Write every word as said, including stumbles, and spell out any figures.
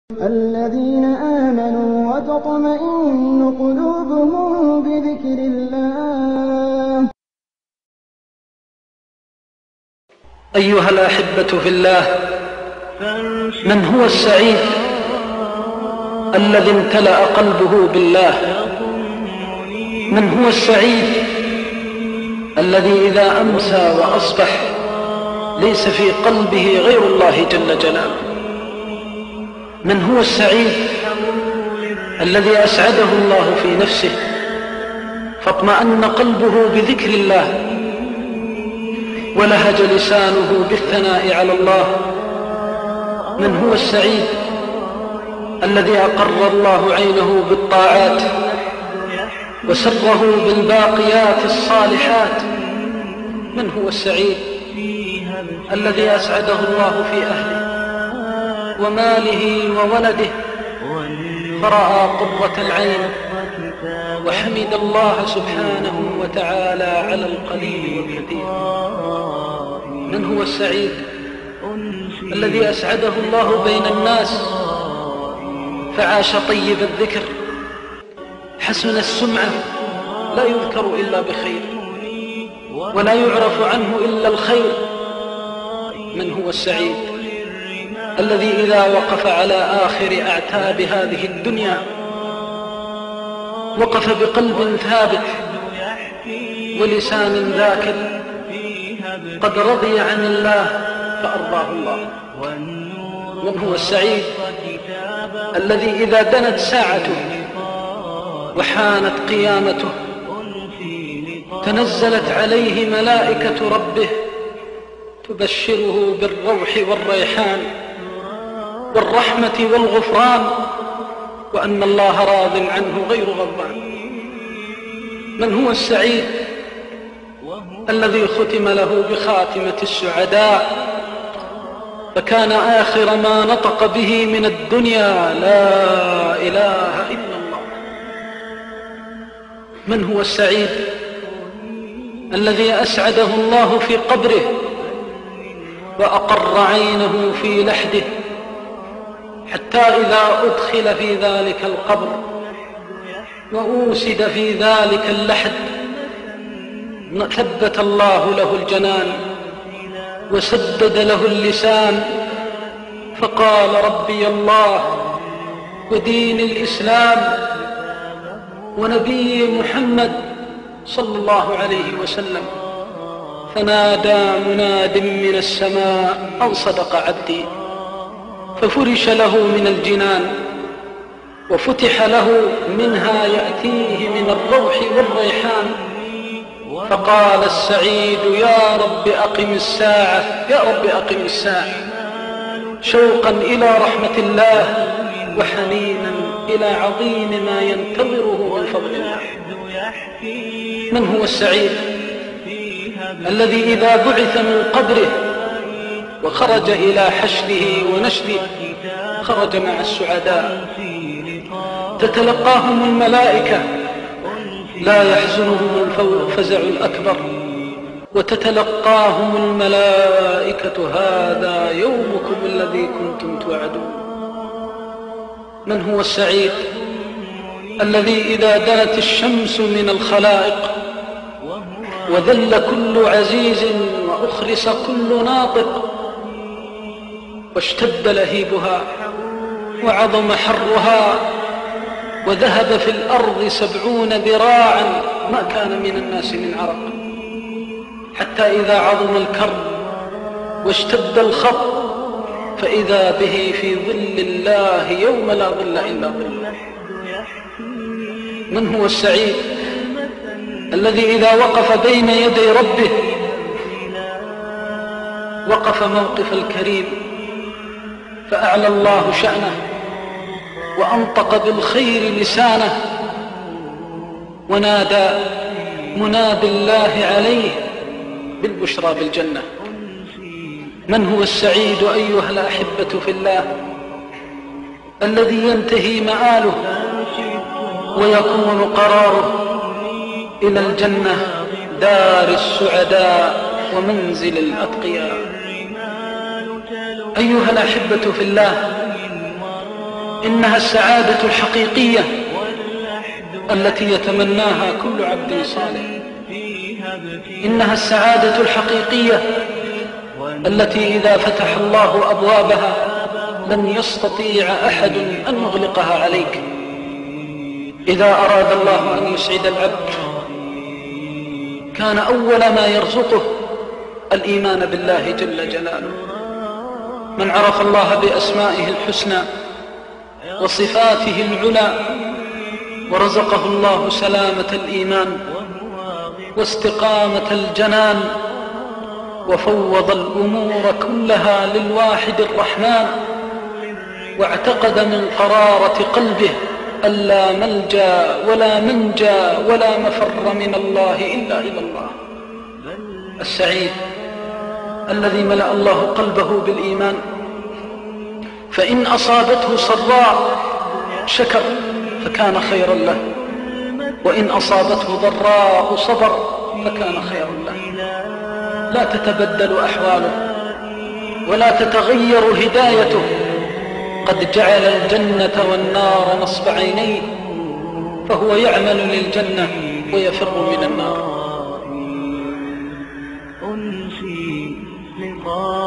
الذين آمنوا وتطمئن قلوبهم بذكر الله. أيها الأحبة في الله، من هو السعيد الذي امتلأ قلبه بالله؟ من هو السعيد الذي إذا أمسى وأصبح ليس في قلبه غير الله جل جلاله؟ من هو السعيد الذي أسعده الله في نفسه فاطمأن قلبه بذكر الله ولهج لسانه بالثناء على الله؟ من هو السعيد الذي أقر الله عينه بالطاعات وسره بالباقيات الصالحات؟ من هو السعيد الذي أسعده الله في أهله وماله وولده فرأى قرة العين وحمد الله سبحانه وتعالى على القليل والكثير؟ من هو السعيد الذي أسعده الله بين الناس فعاش طيب الذكر حسن السمعة، لا يذكر إلا بخير ولا يعرف عنه إلا الخير؟ من هو السعيد الذي إذا وقف على آخر أعتاب هذه الدنيا وقف بقلب ثابت ولسان ذاكر قد رضي عن الله فأرضاه الله؟ من هو السعيد الذي إذا دنت ساعته وحانت قيامته تنزلت عليه ملائكة ربه تبشره بالروح والريحان والرحمة والغفران وأن الله راض عنه غير غضبان؟ من هو السعيد الذي ختم له بخاتمة السعداء فكان آخر ما نطق به من الدنيا لا إله إلا الله؟ من هو السعيد الذي أسعده الله في قبره وأقر عينه في لحده حتى إذا أدخل في ذلك القبر وأوسد في ذلك اللحد ثبت الله له الجنان وسدد له اللسان فقال ربي الله ودين الإسلام ونبي محمد صلى الله عليه وسلم، فنادى مناد من السماء أن صدق عبدي، ففرش له من الجنان وفتح له منها يأتيه من الروح والريحان، فقال السعيد يا رب أقم الساعة، يا رب أقم الساعة، شوقا إلى رحمة الله وحنينا إلى عظيم ما ينتظره من فضل الله. من هو السعيد الذي إذا بعث من قبره وخرج إلى حشره ونشره خرج مع السعداء تتلقاهم الملائكة لا يحزنهم الفزع الأكبر وتتلقاهم الملائكة هذا يومكم الذي كنتم توعدون؟ من هو السعيد الذي إذا دنت الشمس من الخلائق وذل كل عزيز وأخرس كل ناطق واشتد لهيبها وعظم حرها وذهب في الأرض سبعون ذراعا ما كان من الناس من عرق، حتى إذا عظم الكرب واشتد الخط فإذا به في ظل الله يوم لا ظل إلا ظله؟ من هو السعيد الذي إذا وقف بين يدي ربه وقف موقف الكريم فأعلى الله شأنه وأنطق بالخير لسانه ونادى منادي الله عليه بالبشرى بالجنة؟ من هو السعيد أيها الأحبة في الله الذي ينتهي مآله ويكون قراره إلى الجنة دار السعداء ومنزل الأتقياء؟ أيها الأحبة في الله، إنها السعادة الحقيقية التي يتمناها كل عبد صالح. إنها السعادة الحقيقية التي إذا فتح الله أبوابها لن يستطيع أحد أن يغلقها عليك. إذا أراد الله أن يسعد العبد كان أول ما يرزقه الإيمان بالله جل جلاله. من عرف الله بأسمائه الحسنى وصفاته العلى ورزقه الله سلامة الإيمان واستقامة الجنان وفوض الأمور كلها للواحد الرحمن واعتقد من قرارة قلبه ألا ملجأ ولا منجا ولا مفر من الله إلا إلى الله. السعيد الذي ملأ الله قلبه بالإيمان، فإن أصابته سراء شكر فكان خيرا له، وإن أصابته ضراء صبر فكان خيرا له. لا تتبدل أحواله ولا تتغير هدايته. قد جعل الجنة والنار نصب عينيه، فهو يعمل للجنة ويفر من النار.